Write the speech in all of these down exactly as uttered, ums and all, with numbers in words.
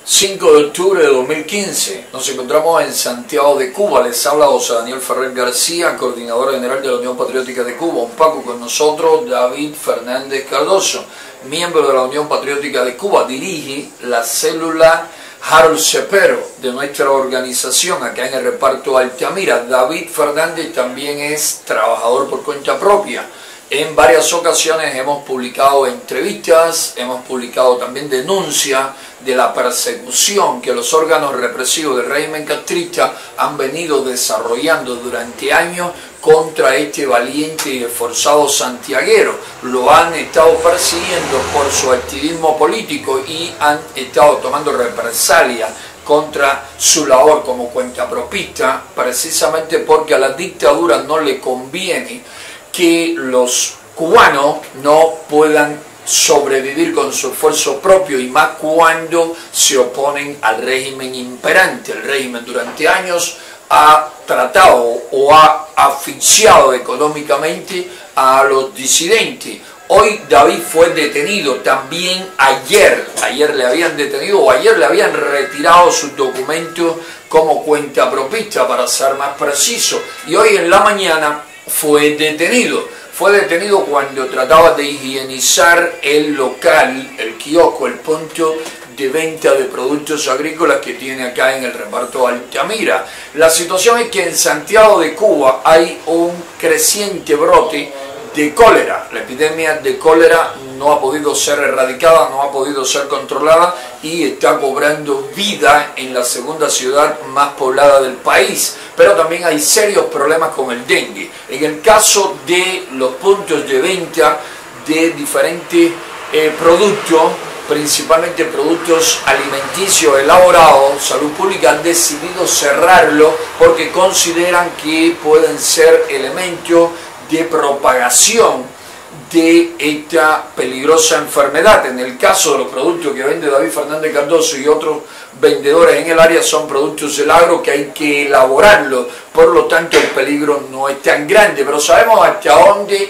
cinco de octubre de dos mil quince, nos encontramos en Santiago de Cuba. Les habla José Daniel Ferrer García, coordinador general de la Unión Patriótica de Cuba. Un poco con nosotros David Fernández Cardoso, miembro de la Unión Patriótica de Cuba, dirige la célula Harold Cepero de nuestra organización acá en el reparto Altamira. David Fernández también es trabajador por cuenta propia. En varias ocasiones hemos publicado entrevistas, hemos publicado también denuncias de la persecución que los órganos represivos del régimen castrista han venido desarrollando durante años contra este valiente y esforzado santiaguero. Lo han estado persiguiendo por su activismo político y han estado tomando represalias contra su labor como cuentapropista, precisamente porque a la dictadura no le conviene que los cubanos no puedan sobrevivir con su esfuerzo propio, y más cuando se oponen al régimen imperante. El régimen durante años ha tratado o ha asfixiado económicamente a los disidentes. Hoy David fue detenido, también ayer, ayer le habían detenido o ayer le habían retirado sus documentos como cuentapropista, para ser más preciso, y hoy en la mañana fue detenido. Fue detenido cuando trataba de higienizar el local, el kiosco, el punto de venta de productos agrícolas que tiene acá en el reparto Altamira. La situación es que en Santiago de Cuba hay un creciente brote de cólera. La epidemia de cólera no ha podido ser erradicada, no ha podido ser controlada y está cobrando vida en la segunda ciudad más poblada del país. Pero también hay serios problemas con el dengue. En el caso de los puntos de venta de diferentes eh, productos, principalmente productos alimenticios elaborados, Salud Pública ha decidido cerrarlo porque consideran que pueden ser elementos de propagación de esta peligrosa enfermedad. En el caso de los productos que vende David Fernández Cardoso y otros vendedores en el área, son productos del agro que hay que elaborarlo, por lo tanto el peligro no es tan grande, pero sabemos hasta dónde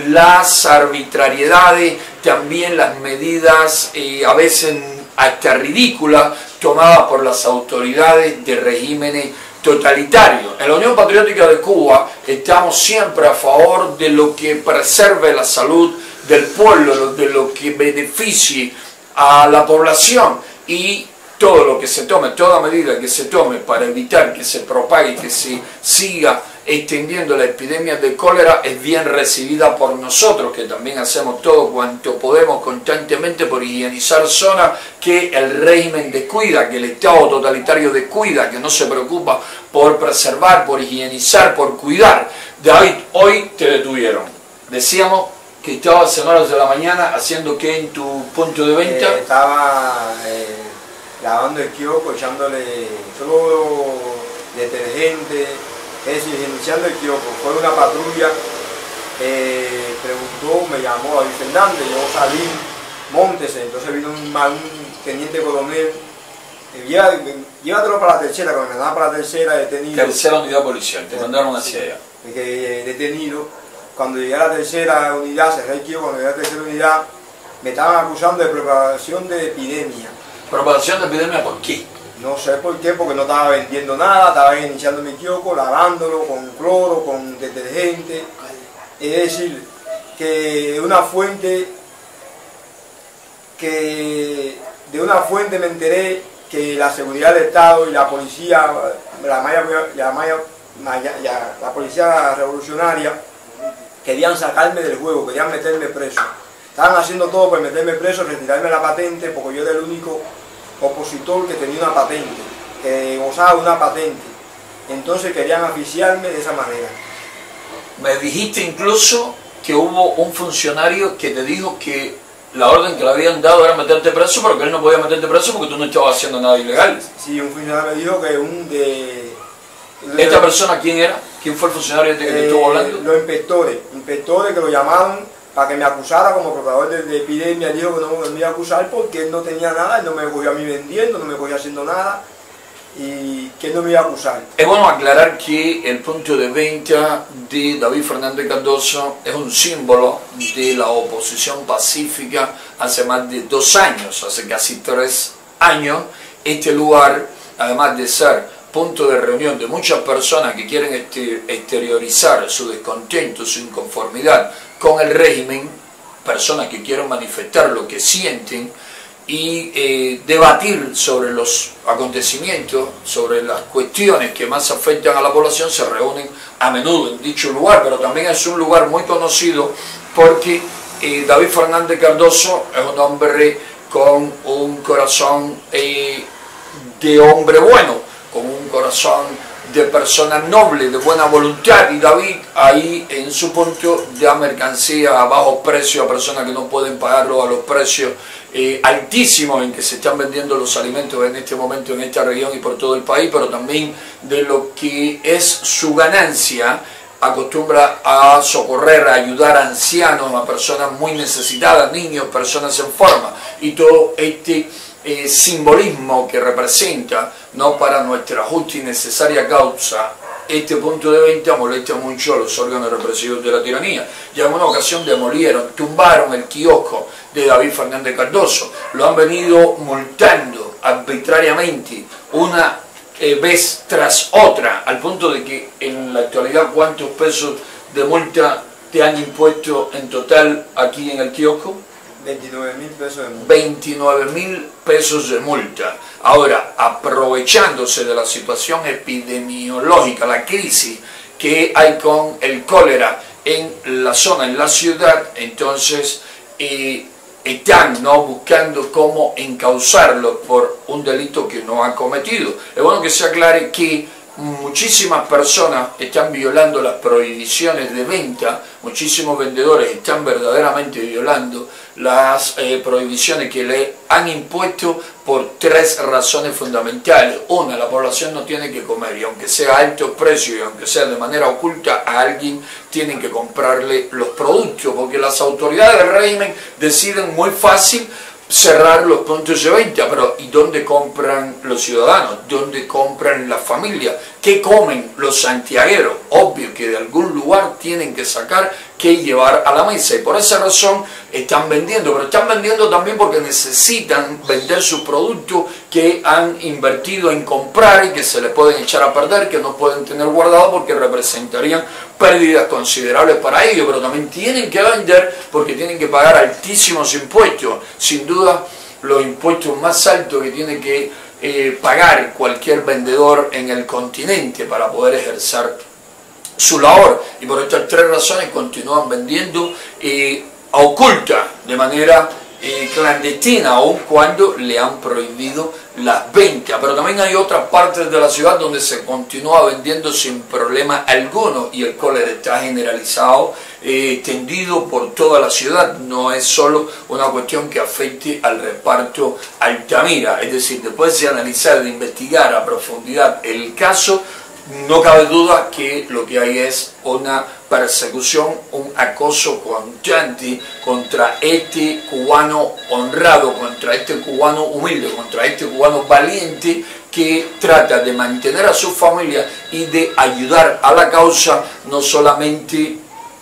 las arbitrariedades, también las medidas eh, a veces hasta ridículas tomadas por las autoridades de regímenes totalitario. En la Unión Patriótica de Cuba estamos siempre a favor de lo que preserve la salud del pueblo, de lo que beneficie a la población, y todo lo que se tome, toda medida que se tome para evitar que se propague, que se siga extendiendo la epidemia de cólera, es bien recibida por nosotros, que también hacemos todo cuanto podemos constantemente por higienizar zonas que el régimen descuida, que el Estado totalitario descuida, que no se preocupa por preservar, por higienizar, por cuidar. David, hoy te detuvieron. Decíamos que estabas en horas de la mañana haciendo ¿qué en tu punto de venta? Eh, estaba eh, lavando el kiosco, echándole cloro, detergente, es decir, iniciando el kiosco. Fue una patrulla, eh, preguntó, me llamó David Fernández, yo salí, móntese. Entonces vino un, un teniente coronel, eh, lleva, llévatelo para la tercera, cuando me mandaban para la tercera, detenido. Tercera unidad policial, te mandaron hacia allá. Que, detenido. Cuando llegué a la tercera unidad, cerré el kiosco, cuando llegué a la tercera unidad, me estaban acusando de propagación de epidemia. ¿Propagación de epidemia por qué? No sé por qué, porque no estaba vendiendo nada, estaba iniciando mi kiosco, lavándolo con cloro, con detergente. Es decir, que una fuente, que de una fuente me enteré que la seguridad del Estado y la policía, la, maya, la, maya, maya, la policía revolucionaria, querían sacarme del juego, querían meterme preso. Estaban haciendo todo por meterme preso, retirarme la patente, porque yo era el único opositor que tenía una patente, que gozaba de una patente. Entonces querían asfixiarme de esa manera. Me dijiste incluso que hubo un funcionario que te dijo que la orden que le habían dado era meterte preso, pero que él no podía meterte preso porque tú no estabas haciendo nada ilegal. Sí, un funcionario me dijo que un de... de ¿Esta persona quién era? ¿Quién fue el funcionario de que te eh, estuvo hablando? Los inspectores, inspectores que lo llamaron para que me acusara como propagador de, de epidemia. Dijo que no me iba a acusar porque él no tenía nada, él no me cogía a mí vendiendo, no me cogía haciendo nada, y que él no me iba a acusar. Es bueno aclarar que el punto de venta de David Fernández Cardoso es un símbolo de la oposición pacífica hace más de dos años, hace casi tres años, este lugar, además de ser punto de reunión de muchas personas que quieren exteriorizar su descontento, su inconformidad con el régimen, personas que quieren manifestar lo que sienten y eh, debatir sobre los acontecimientos, sobre las cuestiones que más afectan a la población, se reúnen a menudo en dicho lugar, pero también es un lugar muy conocido porque eh, David Fernández Cardoso es un hombre con un corazón eh, de hombre bueno, con un corazón de persona noble, de buena voluntad, y David ahí en su punto da mercancía a bajo precio a personas que no pueden pagarlo a los precios eh, altísimos en que se están vendiendo los alimentos en este momento en esta región y por todo el país, pero también de lo que es su ganancia. Acostumbra a socorrer, a ayudar a ancianos, a personas muy necesitadas, niños, personas en forma, y todo este eh, simbolismo que representa, no para nuestra justa y necesaria causa, este punto de venta molesta mucho a los órganos represivos de la tiranía. Ya en una ocasión demolieron, tumbaron el kiosco de David Fernández Cardoso, lo han venido multando arbitrariamente una Eh, vez tras otra, al punto de que en la actualidad ¿cuántos pesos de multa te han impuesto en total aquí en el kiosco? veintinueve mil pesos de multa. veintinueve mil pesos de multa. Ahora, aprovechándose de la situación epidemiológica, la crisis que hay con el cólera en la zona, en la ciudad, entonces eh, están ¿no? buscando cómo encauzarlo por un delito que no han cometido. Es bueno que se aclare que muchísimas personas están violando las prohibiciones de venta, muchísimos vendedores están verdaderamente violando las eh, prohibiciones que le han impuesto por tres razones fundamentales. Una, la población no tiene que comer, y aunque sea a alto precio y aunque sea de manera oculta, a alguien tienen que comprarle los productos, porque las autoridades del régimen deciden muy fácil cerrar los puntos de venta, pero ¿y dónde compran los ciudadanos? ¿Dónde compran las familias? ¿Qué comen los santiagueros? Obvio que de algún lugar tienen que sacar que llevar a la mesa, y por esa razón están vendiendo, pero están vendiendo también porque necesitan vender sus productos que han invertido en comprar y que se les pueden echar a perder, que no pueden tener guardado porque representarían pérdidas considerables para ellos, pero también tienen que vender porque tienen que pagar altísimos impuestos, sin duda los impuestos más altos que tiene que eh, pagar cualquier vendedor en el continente para poder ejercer su labor, y por estas tres razones continúan vendiendo eh, oculta, de manera eh, clandestina, aun cuando le han prohibido las ventas. Pero también hay otras partes de la ciudad donde se continúa vendiendo sin problema alguno, y el cólera está generalizado, eh, extendido por toda la ciudad. No es solo una cuestión que afecte al reparto Altamira, es decir, después de analizar, de investigar a profundidad el caso, no cabe duda que lo que hay es una persecución, un acoso constante contra este cubano honrado, contra este cubano humilde, contra este cubano valiente que trata de mantener a su familia y de ayudar a la causa, no solamente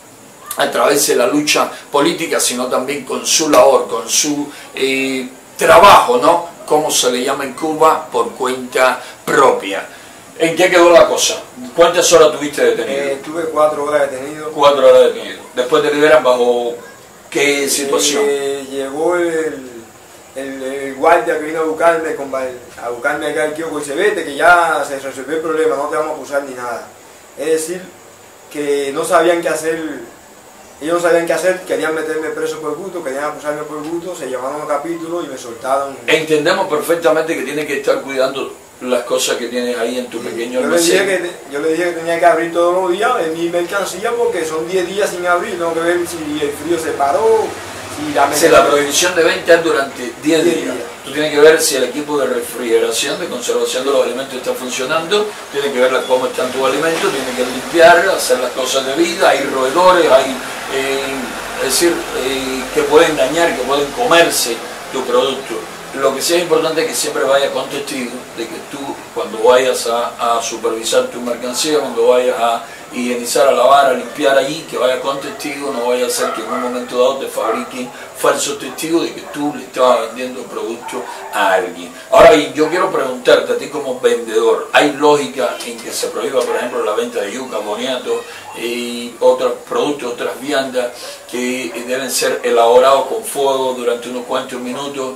a través de la lucha política, sino también con su labor, con su eh, trabajo, ¿no? Como se le llama en Cuba, por cuenta propia. ¿En qué quedó la cosa? ¿Cuántas horas tuviste detenido? Eh, tuve cuatro horas detenido. Cuatro horas detenido. ¿Después te liberan bajo qué situación? Eh, llegó el, el, el guardia que vino a buscarme, con, a buscarme acá al kiosco y dice, vete que ya se resolvió el problema, no te vamos a acusar ni nada. Es decir, que no sabían qué hacer, ellos no sabían qué hacer, querían meterme preso por gusto, querían acusarme por gusto, se llevaron a capítulo y me soltaron. Entendemos perfectamente que tienes que estar cuidando las cosas que tienes ahí en tu pequeño almacén. Yo le dije que, yo le dije que tenía que abrir todos los días en mi mercancía porque son diez días sin abrir, tengo que ver si el frío se paró, si la... Si la prohibición de venta es durante diez días. días. Tú tienes que ver si el equipo de refrigeración, de conservación de los alimentos está funcionando, tienes que ver cómo están tus alimentos, tienes que limpiar, hacer las cosas debidas, hay roedores, hay, eh, es decir, eh, que pueden dañar, que pueden comerse tu producto. Lo que sí es importante es que siempre vayas con testigo de que tú, cuando vayas a, a supervisar tu mercancía, cuando vayas a higienizar, a lavar, a limpiar allí, que vaya con testigos, no vaya a ser que en un momento dado te fabriquen falsos testigos de que tú le estabas vendiendo el producto a alguien. Ahora bien, yo quiero preguntarte a ti como vendedor, ¿hay lógica en que se prohíba, por ejemplo, la venta de yuca, boniato y otros productos, otras viandas que deben ser elaborados con fuego durante unos cuantos minutos?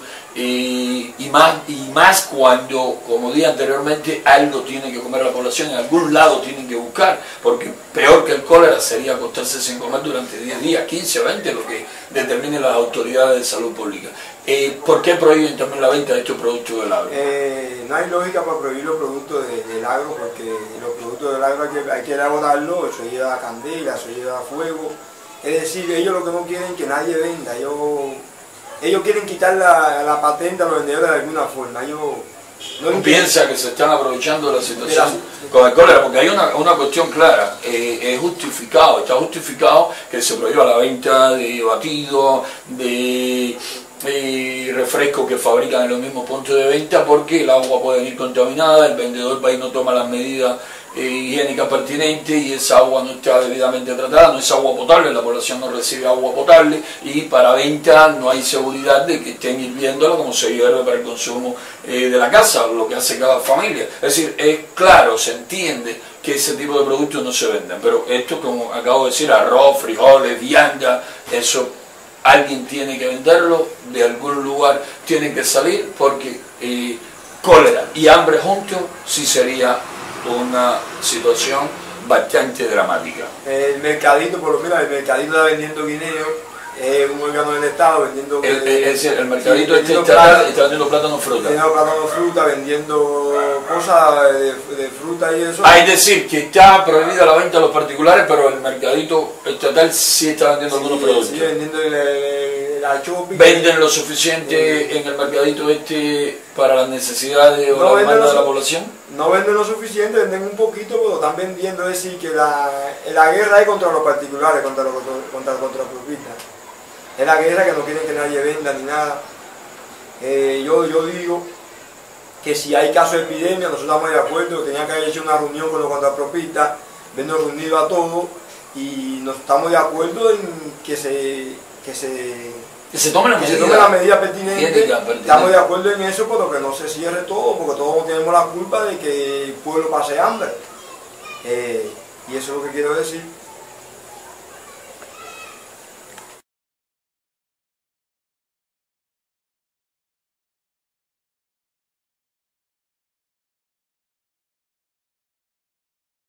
Y, y, más, y más cuando, como dije anteriormente, algo tiene que comer la población, en algún lado tienen que buscar, porque peor que el cólera sería acostarse sin comer durante diez días, quince, veinte, lo que determinen las autoridades de salud pública. Eh, ¿Por qué prohíben también la venta de estos productos del agro? Eh, no hay lógica para prohibir los productos de, del agro, porque los productos del agro hay que, hay que elaborarlos, eso lleva candela, eso lleva fuego. Es decir, ellos lo que no quieren es que nadie venda, ellos... Ellos quieren quitar la, la patente a los vendedores de alguna forma. Ellos no ¿Tú piensas que se están aprovechando de la situación de la... con el cólera? Porque hay una, una cuestión clara, eh, es justificado, está justificado que se prohíba la venta de batidos, de eh, refrescos que fabrican en los mismos puntos de venta, porque el agua puede venir contaminada, el vendedor va y no toma las medidas Eh, higiénica pertinente y esa agua no está debidamente tratada, no es agua potable, la población no recibe agua potable y para venta no hay seguridad de que estén hirviéndola como se hierve para el consumo eh, de la casa, lo que hace cada familia. Es decir, es claro, se entiende que ese tipo de productos no se venden, pero esto, como acabo de decir, arroz, frijoles, vianda, eso alguien tiene que venderlo, de algún lugar tiene que salir, porque eh, cólera y hambre juntos sí sería una situación bastante dramática. El mercadito, por lo menos el mercadito está vendiendo guineo, es un órgano del Estado vendiendo... El, el, el, el mercadito sí, este está, está vendiendo plátano fruta. Vendiendo plátano fruta, vendiendo cosas de, de fruta y eso. Ah, es decir, que está prohibida la venta a los particulares, pero el mercadito estatal sí está vendiendo sí, algunos productos. Sí, vendiendo el, el, la shopping. ¿Venden lo suficiente sí. en el mercadito este para las necesidades o no la demanda de la población? No venden lo suficiente, venden un poquito, pero están vendiendo. Es decir, que la, la guerra es contra los particulares, contra los contra, contra los propietarios. Es la guerra que no quieren que nadie venda ni nada. Eh, yo, yo digo que si hay caso de epidemia, nosotros estamos de acuerdo, que tenían que haber hecho una reunión con los contrapropistas, vernos reunidos a todos, y nos estamos de acuerdo en que se, que se, que se tome la que medida, se tome la medida pertinente. pertinente. Estamos de acuerdo en eso, pero que no se cierre todo, porque todos tenemos la culpa de que el pueblo pase hambre. Eh, y eso es lo que quiero decir.